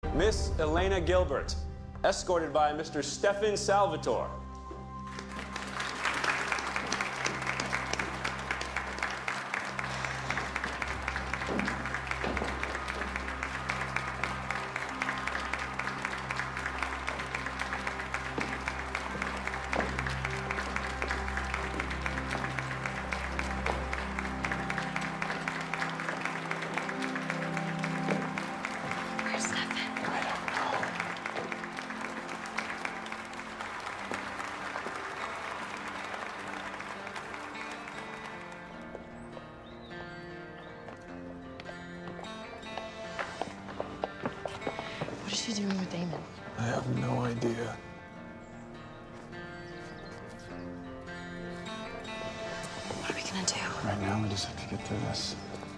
Miss Elena Gilbert, escorted by Mr. Stefan Salvatore. What is she doing with Damon? I have no idea. What are we gonna do? Right now, we just have to get through this.